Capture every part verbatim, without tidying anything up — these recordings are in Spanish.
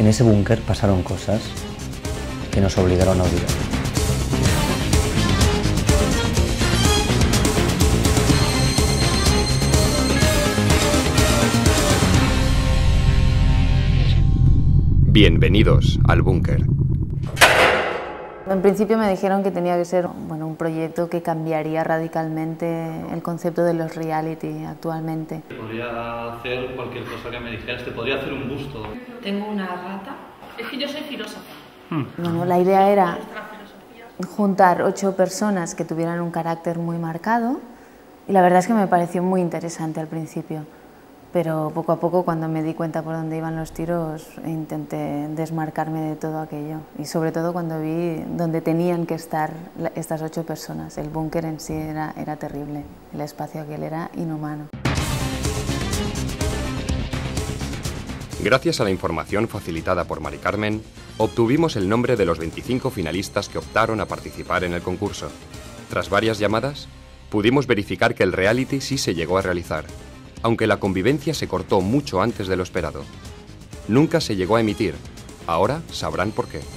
En ese búnker pasaron cosas que nos obligaron a olvidar. Bienvenidos al búnker. En principio me dijeron que tenía que ser bueno, un proyecto que cambiaría radicalmente el concepto de los reality actualmente. Podría hacer cualquier cosa que me dijeras, te podría hacer un busto. Tengo una rata. Es que yo soy filósofa. Hmm. Bueno, la idea era juntar ocho personas que tuvieran un carácter muy marcado y la verdad es que me pareció muy interesante al principio. Pero poco a poco, cuando me di cuenta por dónde iban los tiros, intenté desmarcarme de todo aquello. Y sobre todo cuando vi dónde tenían que estar estas ocho personas. El búnker en sí era, era terrible, el espacio aquel era inhumano. Gracias a la información facilitada por Mari Carmen, obtuvimos el nombre de los veinticinco finalistas que optaron a participar en el concurso. Tras varias llamadas, pudimos verificar que el reality sí se llegó a realizar, aunque la convivencia se cortó mucho antes de lo esperado. Nunca se llegó a emitir. Ahora sabrán por qué.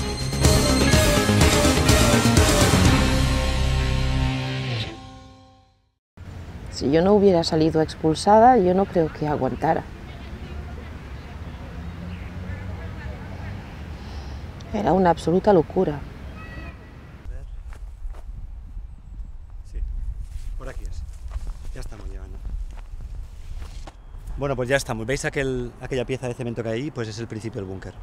Si yo no hubiera salido expulsada, yo no creo que aguantara. Era una absoluta locura. Sí, por aquí es. Ya estamos llegando. Bueno, pues ya estamos. ¿Veis aquel, aquella pieza de cemento que hay ahí? Pues es el principio del búnker.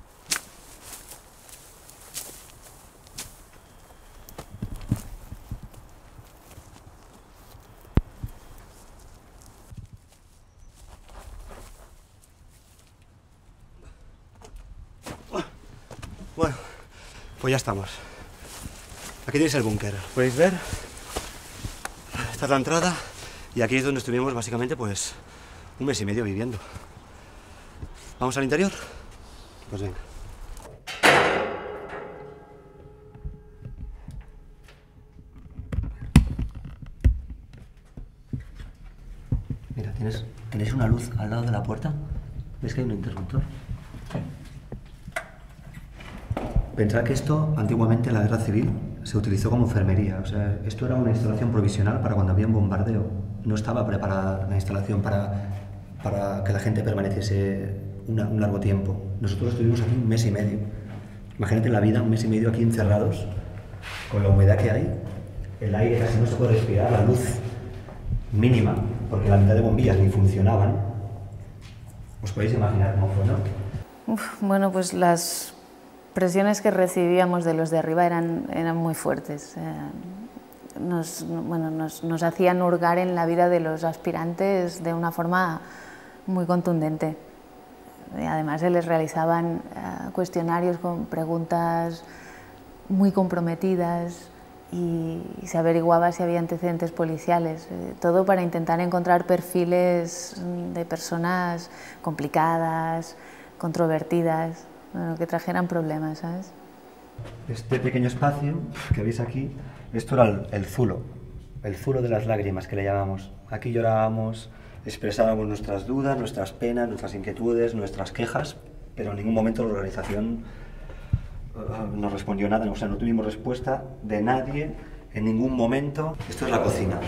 Bueno, pues ya estamos. Aquí tenéis el búnker. ¿Podéis ver? Esta es la entrada y aquí es donde estuvimos básicamente pues un mes y medio viviendo. ¿Vamos al interior? Pues venga. Mira, ¿tienes, ¿tenéis una luz al lado de la puerta? ¿Ves que hay un interruptor? Pensad que esto, antiguamente en la guerra civil, se utilizó como enfermería. O sea, esto era una instalación provisional para cuando había un bombardeo. No estaba preparada la instalación para, para que la gente permaneciese una, un largo tiempo. Nosotros estuvimos aquí un mes y medio. Imagínate la vida, un mes y medio aquí encerrados, con la humedad que hay, el aire casi no se puede respirar, la luz mínima, porque la mitad de bombillas ni funcionaban. ¿Os podéis imaginar cómo fue, no? Uf, bueno, pues las presiones que recibíamos de los de arriba eran, eran muy fuertes. Eh, nos, bueno, nos, nos hacían hurgar en la vida de los aspirantes de una forma muy contundente. Y además se les realizaban eh, cuestionarios con preguntas muy comprometidas y, y se averiguaba si había antecedentes policiales. Eh, todo para intentar encontrar perfiles de personas complicadas, controvertidas, bueno, que trajeran problemas, ¿sabes? Este pequeño espacio que veis aquí, esto era el, el zulo, el zulo de las lágrimas que le llamamos. Aquí llorábamos, expresábamos nuestras dudas, nuestras penas, nuestras inquietudes, nuestras quejas, pero en ningún momento la organización uh, nos respondió nada, o sea, no tuvimos respuesta de nadie en ningún momento. Esto es la cocina.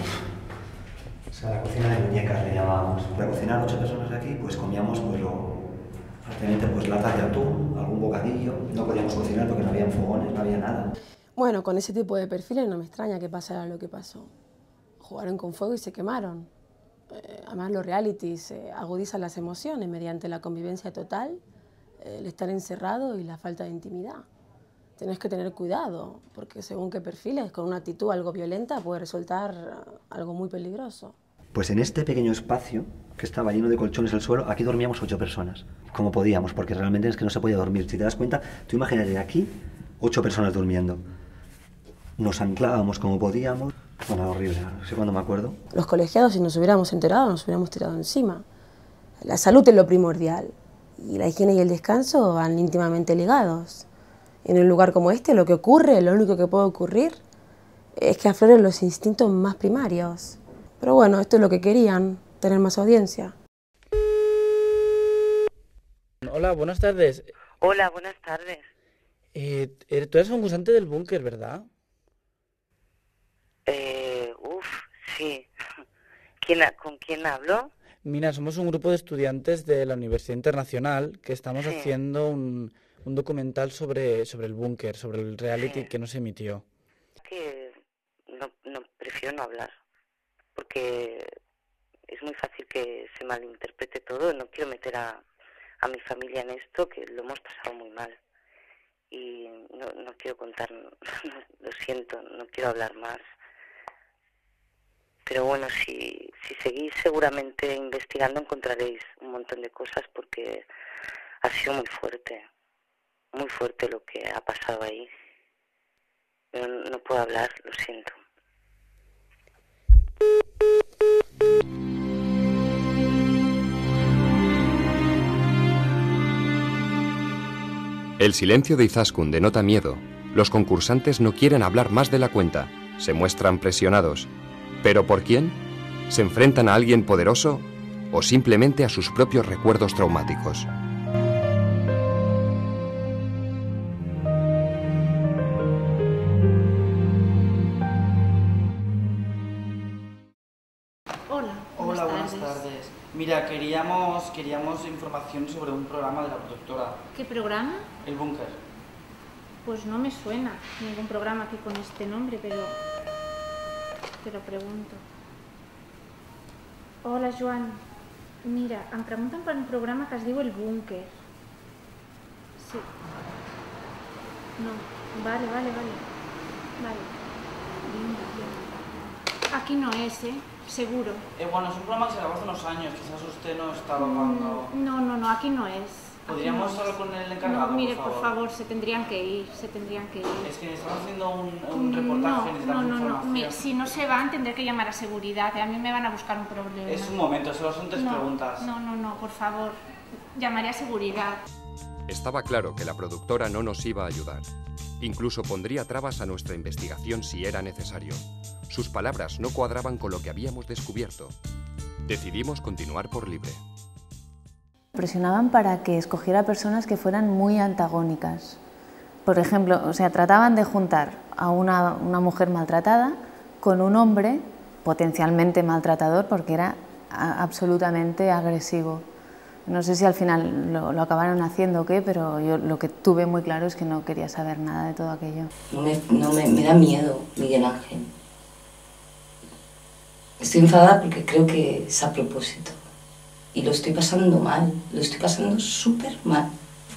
O sea, la cocina de muñecas le llamábamos. Para cocinar ocho personas aquí, pues comíamos pues lo... prácticamente pues latas de atún, algún bocadillo, no podíamos cocinar porque no había fogones, no había nada. Bueno, con ese tipo de perfiles no me extraña que pasara lo que pasó. Jugaron con fuego y se quemaron. Eh, además los realities eh, agudizan las emociones mediante la convivencia total, eh, el estar encerrado y la falta de intimidad. Tenés que tener cuidado, porque según qué perfiles, con una actitud algo violenta puede resultar algo muy peligroso. Pues en este pequeño espacio, que estaba lleno de colchones el suelo, aquí dormíamos ocho personas, como podíamos, porque realmente es que no se podía dormir. Si te das cuenta, tú imagínate aquí, ocho personas durmiendo. Nos anclábamos como podíamos. Bueno, horrible, no sé cuándo me acuerdo. Los colegiados, si nos hubiéramos enterado, nos hubiéramos tirado encima. La salud es lo primordial, y la higiene y el descanso van íntimamente ligados. En un lugar como este, lo que ocurre, lo único que puede ocurrir, es que afloren los instintos más primarios. Pero bueno, esto es lo que querían, tener más audiencia. Hola, buenas tardes. Hola, buenas tardes. Eh, tú eres concursante del búnker, ¿verdad? Eh, uf, sí. ¿Quién, ¿Con quién hablo? Mira, somos un grupo de estudiantes de la Universidad Internacional que estamos Sí. haciendo un, un documental sobre, sobre el búnker, sobre el reality Sí. que nos emitió. Que no, no, prefiero no hablar, porque es muy fácil que se malinterprete todo. No quiero meter a, a mi familia en esto, que lo hemos pasado muy mal. Y no, no quiero contar, lo siento, no quiero hablar más. Pero bueno, si, si seguís seguramente investigando encontraréis un montón de cosas, porque ha sido muy fuerte, muy fuerte lo que ha pasado ahí. No, no puedo hablar, lo siento. El silencio de Izaskun denota miedo. Los concursantes no quieren hablar más de la cuenta. Se muestran presionados. ¿Pero por quién? ¿Se enfrentan a alguien poderoso o simplemente a sus propios recuerdos traumáticos? Hola, Hola, buenas tardes. Mira, queríamos, queríamos información sobre un programa de la productora, ¿Qué programa? El Búnker. Pues no me suena ningún programa aquí con este nombre, pero te lo pregunto. Hola, Joan. Mira, em pregunten per un programa que es diu El Búnker. Sí. No. Vale, vale, vale. Vale. Vinga, vinga. Aquí no es, ¿eh? Seguro. Eh, bueno, es un programa que se grabó hace unos años, quizás usted no estaba cuando... Mm, No, no, no, aquí no es. ¿Podríamos Aquí no hablar es. con el encargado, No, mire, por por favor? favor, se tendrían que ir, se tendrían que ir. Es que estamos haciendo un, un reportaje, No, necesitamos no, no, no. información. Mira, si no se van, tendré que llamar a seguridad. A mí me van a buscar un problema. Es un momento, solo son tres no, preguntas. No, no, no, por favor. Llamaré a seguridad. Estaba claro que la productora no nos iba a ayudar. Incluso pondría trabas a nuestra investigación si era necesario. Sus palabras no cuadraban con lo que habíamos descubierto. Decidimos continuar por libre. Presionaban para que escogiera personas que fueran muy antagónicas. Por ejemplo, o sea, trataban de juntar a una, una mujer maltratada con un hombre potencialmente maltratador porque era a, absolutamente agresivo. No sé si al final lo, lo acabaron haciendo o qué, pero yo lo que tuve muy claro es que no quería saber nada de todo aquello. No me, no me, me da miedo, Miguel Ángel. Estoy enfadada porque creo que es a propósito. Y lo estoy pasando mal, lo estoy pasando súper mal.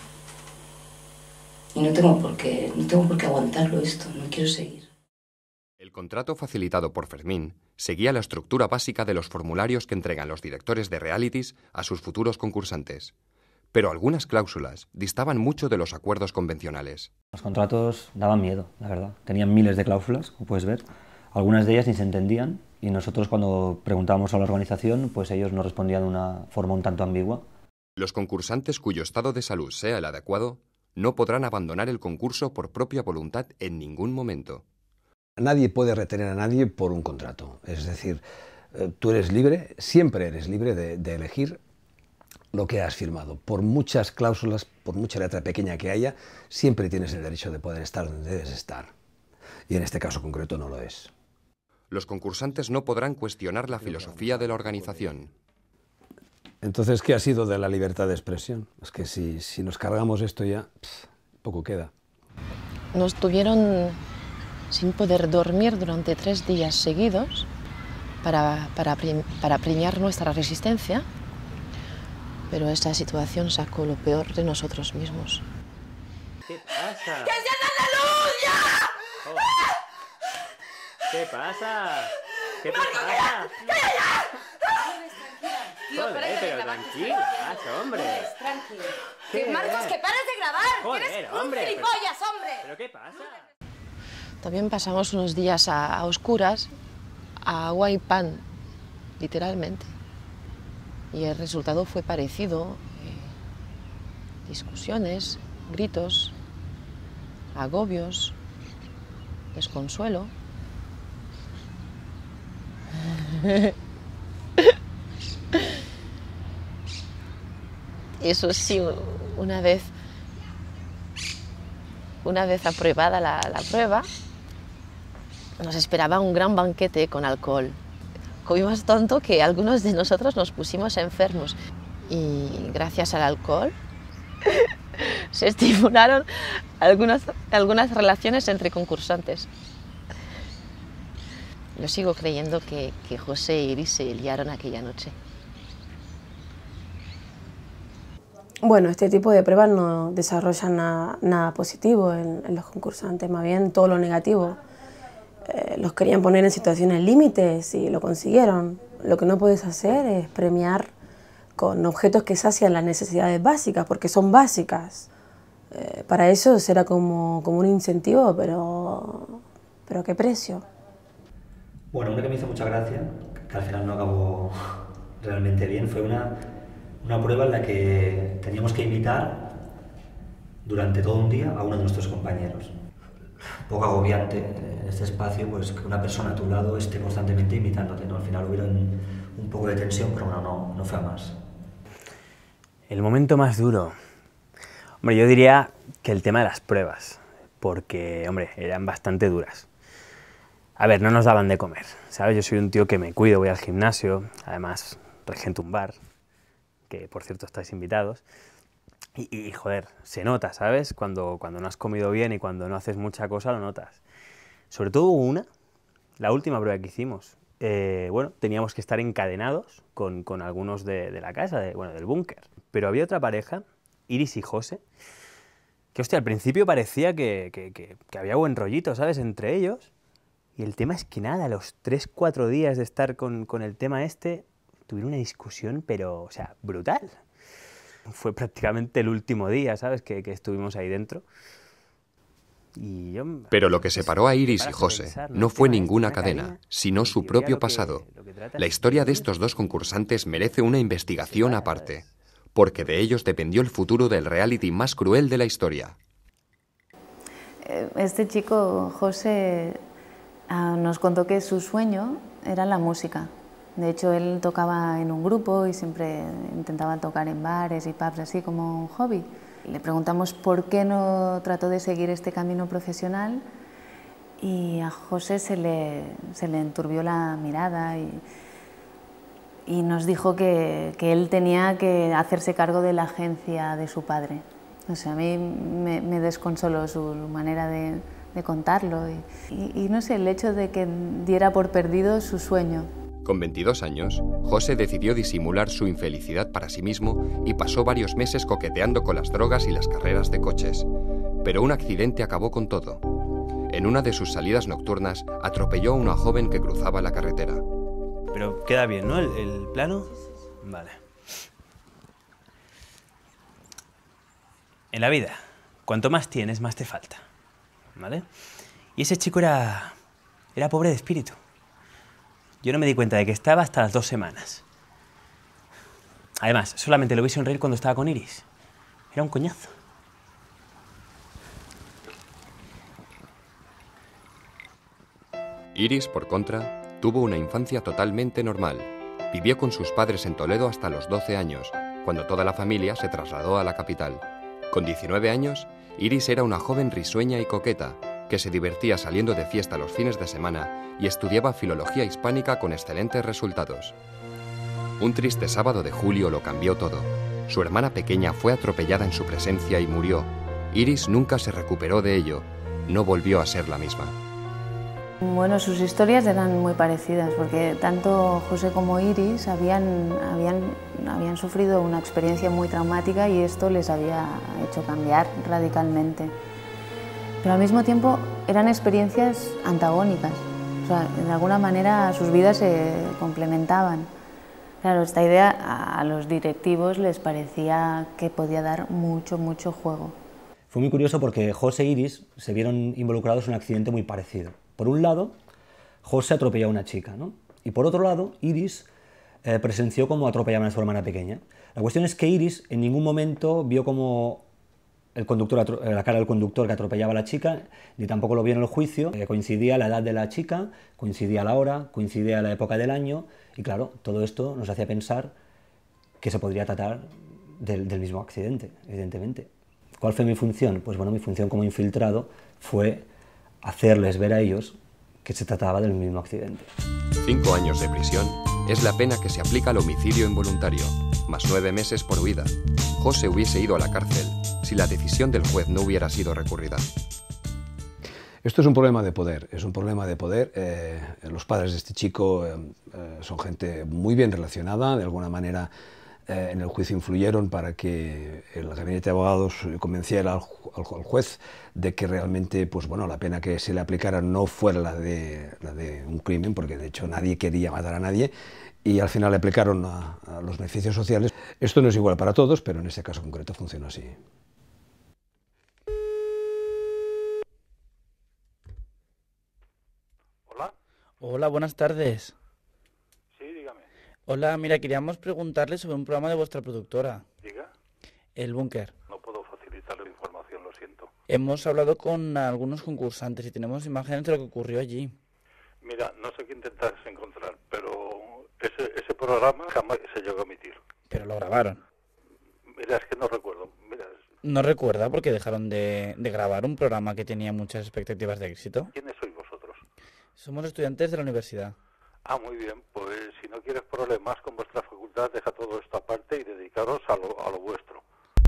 Y no tengo por qué, no tengo por qué aguantarlo esto, no quiero seguir. El contrato facilitado por Fermín seguía la estructura básica de los formularios que entregan los directores de realities a sus futuros concursantes. Pero algunas cláusulas distaban mucho de los acuerdos convencionales. Los contratos daban miedo, la verdad. Tenían miles de cláusulas, como puedes ver. Algunas de ellas ni se entendían y nosotros cuando preguntábamos a la organización, pues ellos nos respondían de una forma un tanto ambigua. Los concursantes cuyo estado de salud sea el adecuado no podrán abandonar el concurso por propia voluntad en ningún momento. Nadie puede retener a nadie por un contrato. Es decir, tú eres libre, siempre eres libre de, de elegir lo que has firmado. Por muchas cláusulas, por mucha letra pequeña que haya, siempre tienes el derecho de poder estar donde debes estar. Y en este caso concreto no lo es. Los concursantes no podrán cuestionar la filosofía de la organización. Entonces, ¿qué ha sido de la libertad de expresión? Es que si, si nos cargamos esto ya, pff, poco queda. Nos tuvieron sin poder dormir durante tres días seguidos para, para, para preñar nuestra resistencia, pero esta situación sacó lo peor de nosotros mismos. ¿Qué pasa? ¡Que enciendan la luz ya! Oh. ¿Qué pasa? ¿Qué Marco, pasa? ¡Que ya! ya! Tío, Joder, pero, pero tranquila, hombre. Tranquilo. ¿Qué? Marcos, que pares de grabar. Joder, que eres hombre, un pero- gilipollas, hombre. ¿Pero qué pasa? También pasamos unos días a, a oscuras, a agua y pan, literalmente. Y el resultado fue parecido. Eh, discusiones, gritos, agobios, desconsuelo. Eso sí, una vez, una vez aprobada la, la prueba, nos esperaba un gran banquete con alcohol. Comimos tanto que algunos de nosotros nos pusimos enfermos y gracias al alcohol se estimularon algunas, algunas relaciones entre concursantes. Yo sigo creyendo que, que José e Iris se liaron aquella noche. Bueno, este tipo de pruebas no desarrollan nada, nada positivo en, en los concursantes, más bien todo lo negativo. Eh, los querían poner en situaciones límites y lo consiguieron. Lo que no puedes hacer es premiar con objetos que sacian las necesidades básicas, porque son básicas. Eh, para eso será como, como un incentivo, pero, pero ¿a qué precio? Bueno, una que me hizo mucha gracia, que al final no acabó realmente bien, fue una, una prueba en la que teníamos que imitar durante todo un día a uno de nuestros compañeros. Un poco agobiante en este espacio, pues que una persona a tu lado esté constantemente imitándote, ¿no? Al final hubo un, un poco de tensión, pero bueno, no, no fue a más. El momento más duro. Hombre, yo diría que el tema de las pruebas, porque, hombre, eran bastante duras. A ver, no nos daban de comer, ¿sabes? Yo soy un tío que me cuido, voy al gimnasio, además regento un bar, que por cierto estáis invitados, y, y joder, se nota, ¿sabes? Cuando, cuando no has comido bien y cuando no haces mucha cosa, lo notas. Sobre todo hubo una, la última prueba que hicimos, eh, bueno, teníamos que estar encadenados con, con algunos de, de la casa, de, bueno, del búnker, pero había otra pareja, Iris y José, que hostia, al principio parecía que, que, que, que había buen rollito, ¿sabes? Entre ellos. Y el tema es que nada, a los tres, cuatro días de estar con, con el tema este, tuvieron una discusión, pero, o sea, brutal. Fue prácticamente el último día, ¿sabes?, que, que estuvimos ahí dentro. Y yo, pero lo que separó a Iris y José no fue ninguna cadena, sino su propio pasado. La historia de estos dos concursantes merece una investigación aparte, porque de ellos dependió el futuro del reality más cruel de la historia. Este chico, José, nos contó que su sueño era la música. De hecho, él tocaba en un grupo y siempre intentaba tocar en bares y pubs así como un hobby. Le preguntamos por qué no trató de seguir este camino profesional y a José se le, se le enturbió la mirada y, y nos dijo que, que él tenía que hacerse cargo de la agencia de su padre. O sea, a mí me, me desconsoló su manera de, de contarlo y, y, y no sé, el hecho de que diera por perdido su sueño. Con veintidós años, José decidió disimular su infelicidad para sí mismo y pasó varios meses coqueteando con las drogas y las carreras de coches. Pero un accidente acabó con todo. En una de sus salidas nocturnas, atropelló a una joven que cruzaba la carretera. Pero queda bien, ¿no? ¿El, el plano? Vale. En la vida, cuanto más tienes, más te falta, ¿vale? Y ese chico era, era pobre de espíritu. Yo no me di cuenta de que estaba hasta las dos semanas. Además, solamente lo vi sonreír cuando estaba con Iris. Era un coñazo. Iris, por contra, tuvo una infancia totalmente normal. Vivió con sus padres en Toledo hasta los doce años, cuando toda la familia se trasladó a la capital. Con diecinueve años, Iris era una joven risueña y coqueta, que se divertía saliendo de fiesta los fines de semana y estudiaba filología hispánica con excelentes resultados. Un triste sábado de julio lo cambió todo. Su hermana pequeña fue atropellada en su presencia y murió. Iris nunca se recuperó de ello. No volvió a ser la misma. Bueno, sus historias eran muy parecidas, porque tanto José como Iris habían, habían, habían sufrido una experiencia muy traumática y esto les había hecho cambiar radicalmente. Pero al mismo tiempo eran experiencias antagónicas, o sea, de alguna manera sus vidas se complementaban. Claro, esta idea a los directivos les parecía que podía dar mucho, mucho juego. Fue muy curioso porque José e Iris se vieron involucrados en un accidente muy parecido. Por un lado, José atropelló a una chica, ¿no? Y por otro lado, Iris eh, presenció cómo atropellaban a su hermana pequeña. La cuestión es que Iris en ningún momento vio como el conductor, la cara del conductor que atropellaba a la chica, ni tampoco lo vio en el juicio. Eh, coincidía la edad de la chica, coincidía la hora, coincidía la época del año, y claro, todo esto nos hacía pensar que se podría tratar del, del mismo accidente, evidentemente. ¿Cuál fue mi función? Pues bueno, mi función como infiltrado fue hacerles ver a ellos que se trataba del mismo accidente. Cinco años de prisión es la pena que se aplica al homicidio involuntario, más nueve meses por huida. José hubiese ido a la cárcel si la decisión del juez no hubiera sido recurrida. Esto es un problema de poder, es un problema de poder. Eh, los padres de este chico eh, eh, son gente muy bien relacionada, de alguna manera eh, en el juicio influyeron para que el gabinete de abogados convenciera al, ju al juez de que realmente pues, bueno, la pena que se le aplicara no fuera la de, la de un crimen, porque de hecho nadie quería matar a nadie, y al final le aplicaron a, a los beneficios sociales. Esto no es igual para todos, pero en este caso concreto funciona así. Hola, buenas tardes. Sí, dígame. Hola, mira, queríamos preguntarle sobre un programa de vuestra productora. Diga. El Búnker. No puedo facilitarle información, lo siento. Hemos hablado con algunos concursantes y tenemos imágenes de lo que ocurrió allí. Mira, no sé qué intentas encontrar, pero ese, ese programa jamás se llegó a emitir. Pero lo grabaron. Mira, es que no recuerdo. Mira, es... ¿No recuerda porque dejaron de, de grabar un programa que tenía muchas expectativas de éxito? ¿Quiénes sois vosotros? Somos estudiantes de la universidad. Ah, muy bien. Pues si no quieres problemas con vuestra facultad, deja todo esto aparte y dedicaros a lo, a lo vuestro.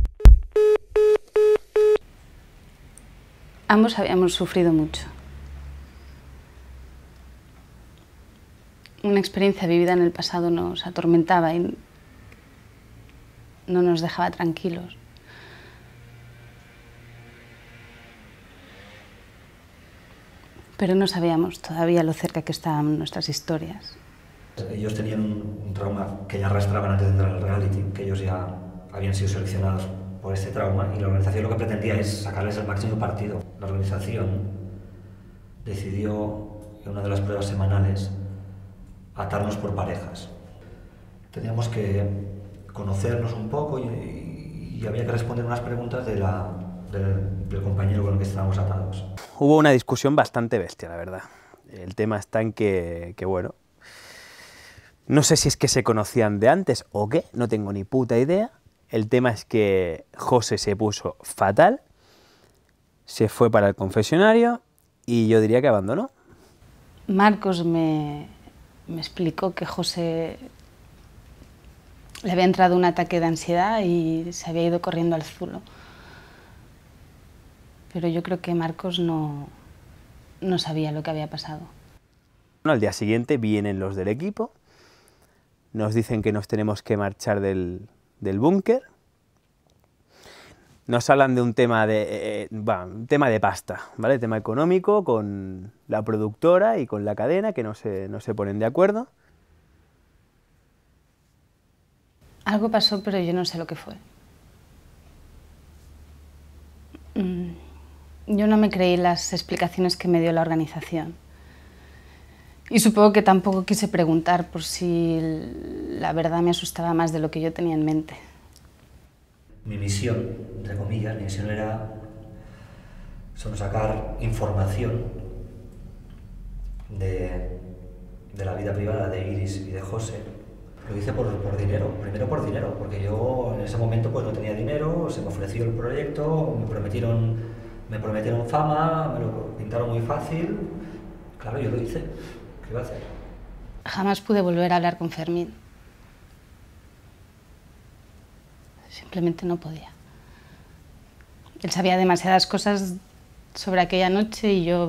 Ambos habíamos sufrido mucho. Una experiencia vivida en el pasado nos atormentaba y no nos dejaba tranquilos. Pero no sabíamos todavía lo cerca que estaban nuestras historias. Ellos tenían un, un trauma que ya arrastraban antes de entrar al reality, que ellos ya habían sido seleccionados por este trauma, y la organización lo que pretendía es sacarles el máximo partido. La organización decidió, en una de las pruebas semanales, atarnos por parejas. Teníamos que conocernos un poco y, y había que responder unas preguntas de la, del, del compañero con el que estábamos atados. Hubo una discusión bastante bestia, la verdad. El tema está en que, que, bueno, no sé si es que se conocían de antes o qué, no tengo ni puta idea. El tema es que José se puso fatal, se fue para el confesionario y yo diría que abandonó. Marcos me, me explicó que José le había entrado un ataque de ansiedad y se había ido corriendo al Zulo. Pero yo creo que Marcos no, no sabía lo que había pasado. Al día siguiente vienen los del equipo, nos dicen que nos tenemos que marchar del, del búnker, nos hablan de un tema de, eh, bueno, un tema de pasta, ¿vale? Tema económico con la productora y con la cadena, que no se, no se ponen de acuerdo. Algo pasó, pero yo no sé lo que fue. Mm. Yo no me creí las explicaciones que me dio la organización. Y supongo que tampoco quise preguntar por si la verdad me asustaba más de lo que yo tenía en mente. Mi misión, entre comillas, mi misión era solo sacar información de, de la vida privada de Iris y de José. Lo hice por, por dinero, primero por dinero, porque yo en ese momento pues no tenía dinero, se me ofreció el proyecto, me prometieron... Me prometieron fama, me lo pintaron muy fácil. Claro, yo lo hice. ¿Qué iba a hacer? Jamás pude volver a hablar con Fermín. Simplemente no podía. Él sabía demasiadas cosas sobre aquella noche y yo...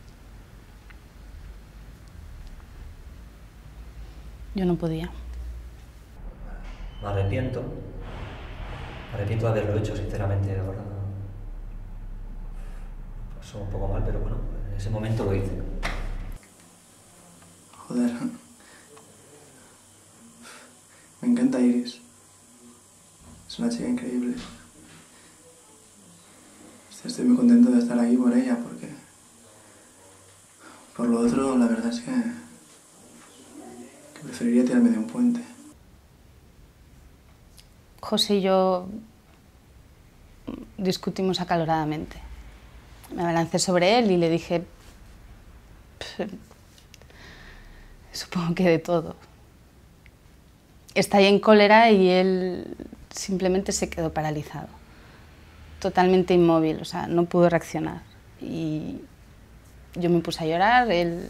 Yo no podía. Me arrepiento. Me arrepiento de haberlo hecho, sinceramente, ahora. Pasó un poco mal, pero bueno, en ese momento lo hice. Joder. Me encanta Iris. Es una chica increíble. Estoy muy contento de estar aquí por ella, porque... Por lo otro, la verdad es que... que preferiría tirarme de un puente. José y yo discutimos acaloradamente. Me abalancé sobre él y le dije... Supongo que de todo. Estallé en cólera y él simplemente se quedó paralizado, totalmente inmóvil, o sea, no pudo reaccionar. Y yo me puse a llorar, él...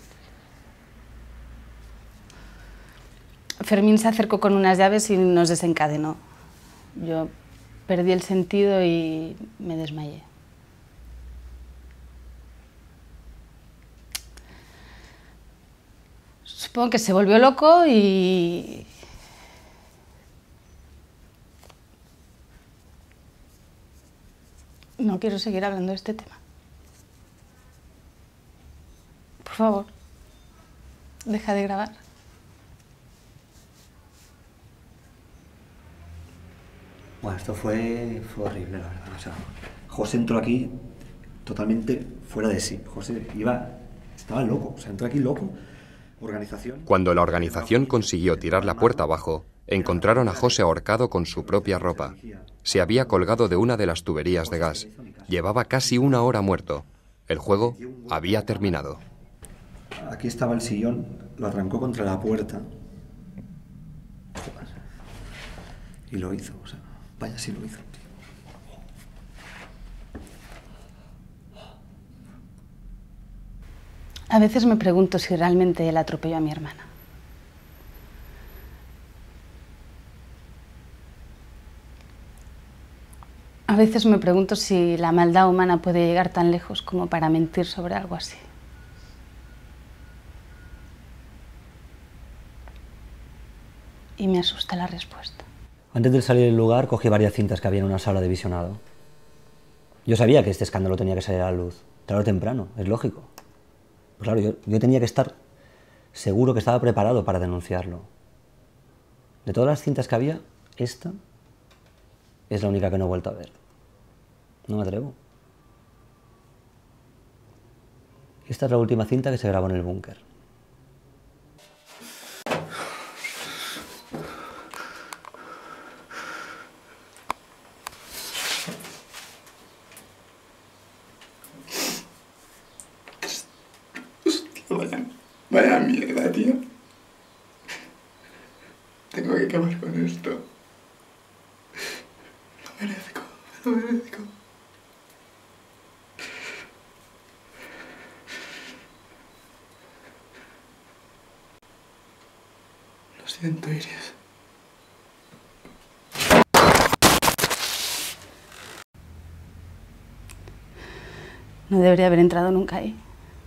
Fermín se acercó con unas llaves y nos desencadenó. Yo perdí el sentido y me desmayé. Supongo que se volvió loco y... No quiero seguir hablando de este tema. Por favor, deja de grabar. Bueno, esto fue, fue horrible, la verdad. O sea, José entró aquí totalmente fuera de sí. José iba, estaba loco, o sea, entró aquí loco. Organización. Cuando la organización consiguió tirar la puerta abajo, encontraron a José ahorcado con su propia ropa. Se había colgado de una de las tuberías de gas. Llevaba casi una hora muerto. El juego había terminado. Aquí estaba el sillón, lo arrancó contra la puerta. Y lo hizo, o sea, vaya si lo hizo. A veces me pregunto si realmente él atropelló a mi hermana. A veces me pregunto si la maldad humana puede llegar tan lejos como para mentir sobre algo así. Y me asusta la respuesta. Antes de salir del lugar, cogí varias cintas que había en una sala de visionado. Yo sabía que este escándalo tenía que salir a la luz, tarde o temprano, es lógico. Pues claro, yo, yo tenía que estar seguro que estaba preparado para denunciarlo. De todas las cintas que había, esta es la única que no he vuelto a ver. No me atrevo. Esta es la última cinta que se grabó en el búnker. Vaya, vaya mierda, tío. Tengo que acabar con esto. Lo merezco, lo merezco. Lo siento, Iris. No debería haber entrado nunca ahí.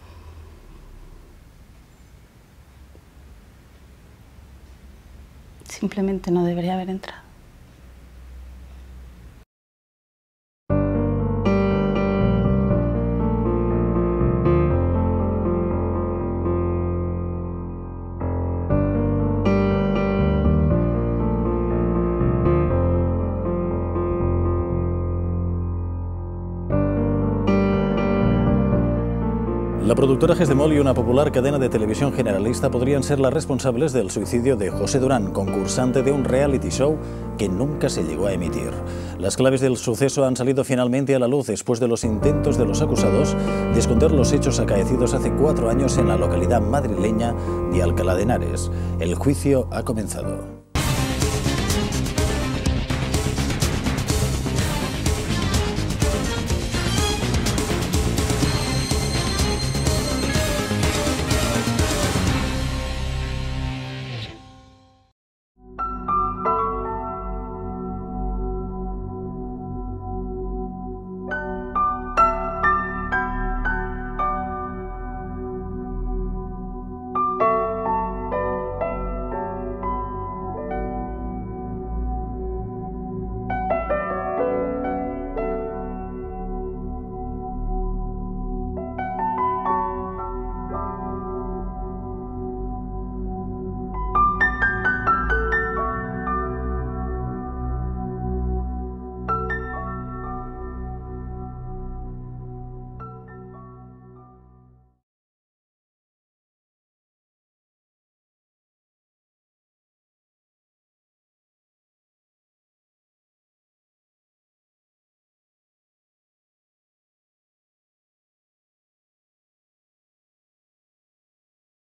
Simplemente no debería haber entrado. La productora Gesdemol y una popular cadena de televisión generalista podrían ser las responsables del suicidio de José Durán, concursante de un reality show que nunca se llegó a emitir. Las claves del suceso han salido finalmente a la luz después de los intentos de los acusados de esconder los hechos acaecidos hace cuatro años en la localidad madrileña de Alcalá de Henares. El juicio ha comenzado.